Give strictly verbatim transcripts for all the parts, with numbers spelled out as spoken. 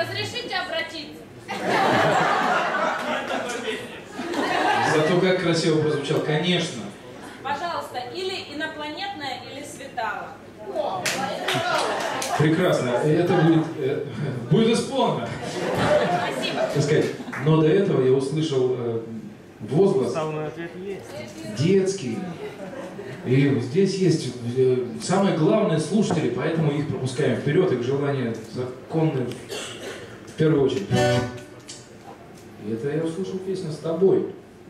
Разрешите обратиться? Зато как красиво прозвучал, конечно. Пожалуйста, или инопланетная, или светала. Прекрасно. Это будет, э, будет исполнено. Спасибо. Так сказать, но до этого я услышал э, возглас. Самый ответ есть. Детский. И здесь есть э, самые главные слушатели, поэтому их пропускаем вперед, их желания законны в первую очередь. И это я услышал песню «С тобой».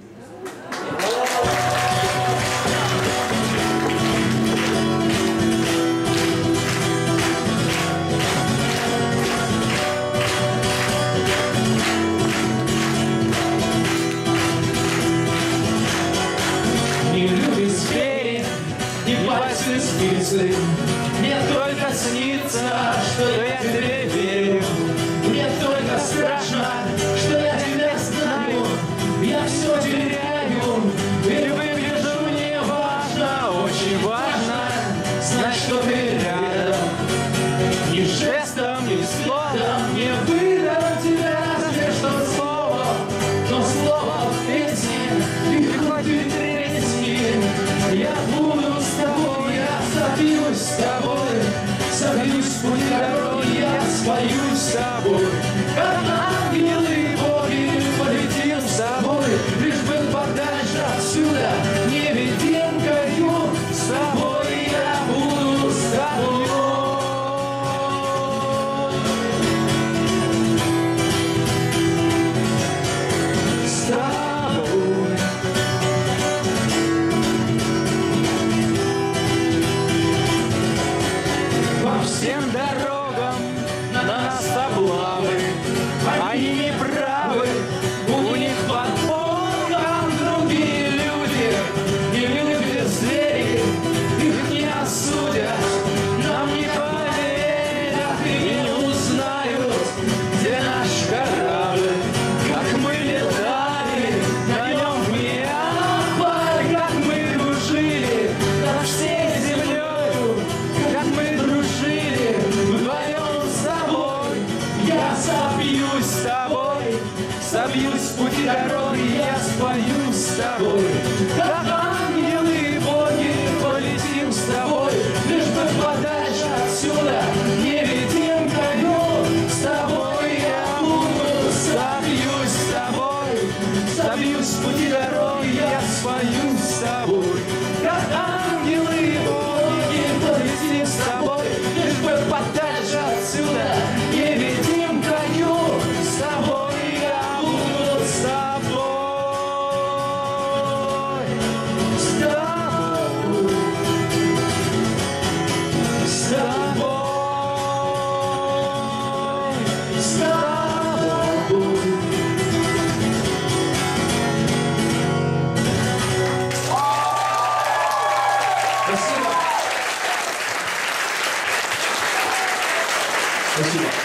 Не любит звери, не пальцы спицы. Мне только снится, что я тебе верю. Мне только страшно, что я тебя знаю. Я все теряю, и выгляжу не важно. Очень важно знать, что ты рядом. Ни жестом, ни словом не выдам тебя. Разве что слово, но слово в песне. И хоть и третий, я буду с тобой, я забьюсь с тобой, забьюсь в путь дороги, я спою с тобой. Как ангелы и боги полетим с тобой, лишь бы подальше отсюда, невидимкою. С тобой я буду с тобой. С тобой. По всем дорогам на нас облавы, они не правы, у них под боком другие люди. Не любят звери, их не осудят, нам не поверят и не узнают, где наш корабль, как мы летали на нем в Неаполь, как мы дружили над всей землею, как мы дружили вдвоем с тобой. Я собьюсь с тобой, собьюсь в пути дороги, я спою с тобой. Как ангелы и боги полетим с тобой, лишь бы подальше отсюда, невидимкою. С тобой я буду, собьюсь с тобой, собьюсь в пути дороги, я спою с тобой. Как ангелы и боги полетим с тобой, лишь бы подальше отсюда, невидимкою. С тобой я буду, с тобой, с тобой, с тобой, с тобой. Спасибо. Спасибо.